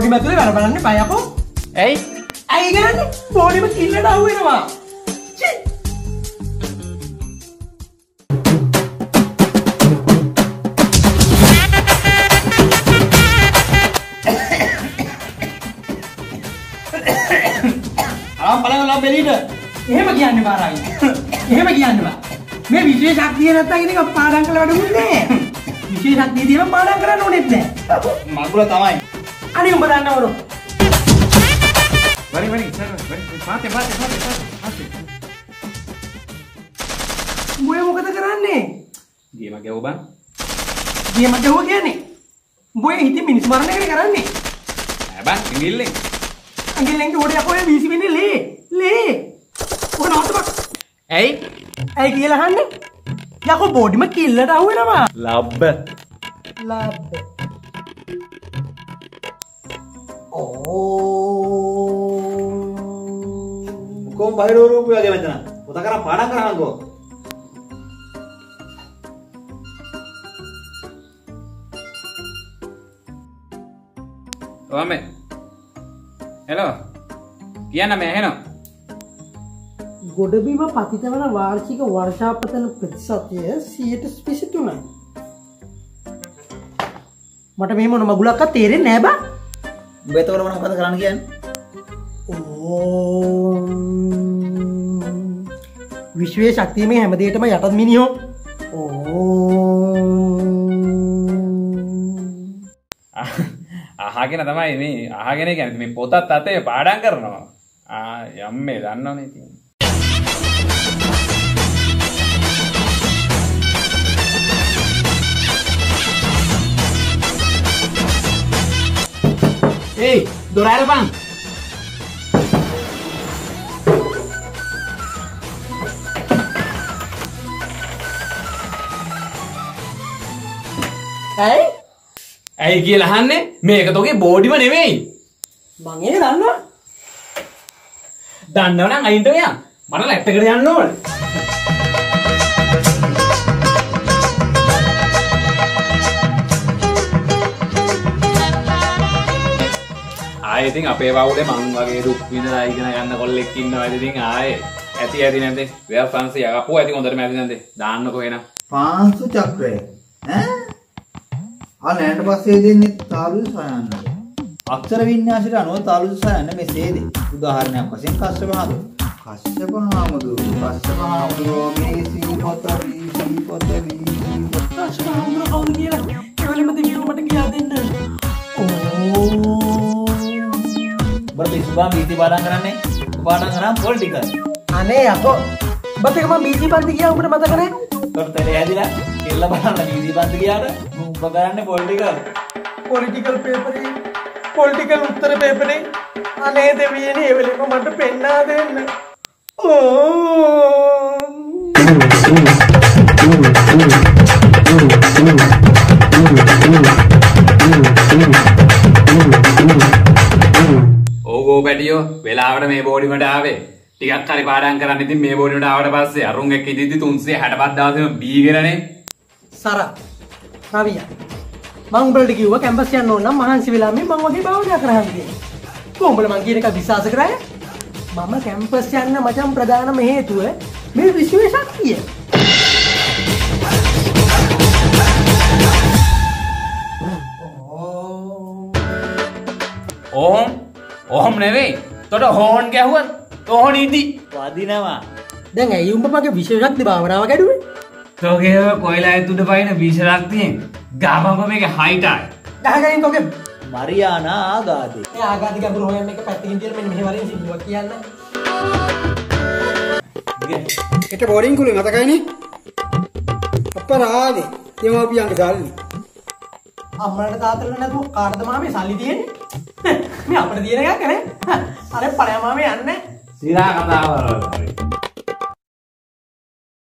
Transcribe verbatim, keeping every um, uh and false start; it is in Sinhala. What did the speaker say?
බෝඩි මැතුලේ වැඩ බලන්න බය යකෝ. ඇයි? ඇයි ගන්නේ? බෝඩිම කිල්ලට අහු වෙනවා. චි. ආම් බලන්න ලා බෙලීට. එහෙම කියන්නේ බාරයි. එහෙම කියන්නේ බා. මේ විශේෂ ශක්තිය නැත්තම් ඉතින් අප පාඩම් කළ වැඩකුත් නෑ. විශේෂ ශක්තිය තියෙනවා පාඩම් කරන්න ඕනෙත් නෑ. මගුල තමයි. අනේ උඹ දන්නවද? වරි වරි සර් වරි පාතේ පාතේ පාතේ පාතේ. උඹ මොකද කරන්නේ? ගේම ගැව්ව බං. ගේම ගැව්ව කියන්නේ? උඹ හිතින් මිනිස් මරණ එකනේ කරන්නේ. ඈ බං ඉංගිල්ලෙන්. ඉංගිල්ලෙන් උඩ යකෝ වීසි වෙන්නේ ලේ. ලේ. ඔක නවත්තපන්. ඇයි? ඇයි කියලා අහන්නේ? යකෝ බෝඩිම කිල්ලට අහු වෙනවා. ලබ්බ. ලබ්බ. ඕ. කොම් බහිරෝ රූපය වගේ මෙතන. පොත කරා පාඩම් කරහන්කෝ. ඔමෙ. හෙලෝ. කියන්න මේ හෙනෝ. ගොඩබිම පතිත වන වාර්ෂික වර්ෂාපතන ප්‍රතිශතය සියයට විසි තුනයි. මට මේ මොන මගුලක්වත් තේරෙන්නේ නැහැ බා. උඹ එතකොට මොන මොකද කරන්න කියන්නේ? ඕ විශ්වයේ ශක්තිය මේ හැම දෙයකටම යටත් මිනිහෝ. ඕ අහගෙන තමයි මේ අහගෙන කියන්නේ මේ පොතත් අතේ පාඩම් කරනවා. ආ යම්මේ දන්නවනේ ඉතින්. Hey, දොර අරපන්. ඇයි? ඇයි කියලා අහන්නේ? මේක තෝගේ බෝඩිම නෙමෙයි. මං ඒක දන්නවා. දන්නවනම් අයින්ට මෙයා. මට ලැප් එකට යන්න ඕනේ. ආයෙ ඉතින් අපේ වවුලේ මං වගේ දුක් විඳලා ඉගෙන ගන්න කොල්ලෙක් ඉන්නවා. ඉතින් ආයෙ ඇති ඇති නැද්ද? වෙල් ෆ්‍රාන්ස් යකපුව ඇති හොඳටම ඇති නැද්ද? දාන්නකෝ එන. පාංශු චක්‍රය. ඈ? ආ නෑන්ට පස්සේ දෙන්නේ තාලු සයන්න. අක්ෂර වින්‍යාසයට අනුව තාලු සයන්න මෙසේද. උදාහරණයක් වශයෙන් කස්සප හාමුදුරුවෝ. කස්සප හාමුදුරුවෝ කස්සප හාමුදුරුවෝ මේ සීපත වී සීපත වී කස්සප හාමුදුරුවෝ කවුද කියලා කෙවලෙම දෙවියෝ මට කියා දෙන්න. ඕ බර පිස්සුබා බීති පාඩම් කරන්නේ. පාඩම් කරා පොලිටිකල්. අනේ යකෝ. ඔබත් එක මම බීජී පන්ති ගියා උඹට මතක නැහැ? තොරතේ ඇදිලා කෙල්ල බලන්න බීජී පන්ති ගියාට උඹ කරන්නේ පොලිටිකල්. පොලිටිකල් පේපරේ පොලිටිකල් උත්තර පේපරේ අනේ දෙවියනේ ඒ වෙලෙම මට පෙන්නා දෙන්න. ඕ ඕගෝ පැටියෝ වෙලාවට මේ බෝඩිමට ආවේ. ටිකක් හරි පාඩම් කරන්න ඉතින් මේ බෝඩිමට ආවට පස්සේ අරුන් එක්ක ඉදිද්දි තුන්සිය හැටපස් දවසෙම බීගෙනනේ. සර රවියා මම උඹලට කිව්වා කැම්පස් යන්න ඕන නම් මහන්සි වෙලා මේ මම වගේ භාවනා කරන්න කියලා. කොහොමද මං කියන එක විශ්වාස කරාය? මම කැම්පස් යන්න මචං ප්‍රධානම හේතුව මේ විශ්වයේ ශක්තිය. ඕම් ඕම් නෙවෙයි. තොට හෝන් ගැහුවත් තෝහොන ඉදි. වදිනවා. දැන් ඇයි උඹ මගේ විශ්ව ශක්ති භාවනාව ගැඩුවේ? තෝගේ කොයිලා ඇතුඩ පයින් විශරක්තියෙන් ගාමම මේක හයිටයි. ගහගනින් තෝගේ මරියානා ආගාදේ. ඒ ආගාදී ගැඹුරු හොයන්න එක පැත්තකින් තියලා මෙන්න මෙහෙ වරින් සිදුවක් කියන්න. එට බෝඩින් කුලේ මතකයිනේ? අපරාදේ. දෙමාපියන්ගේ සල්ලි. අම්මලට තාත්තලට නැතුව කාටද මාමේ සල්ලි තියෙන්නේ? මේ අපිට තියෙන එකක් නේ. අර පළයා මාමේ යන්නේ. සිරා කතාව.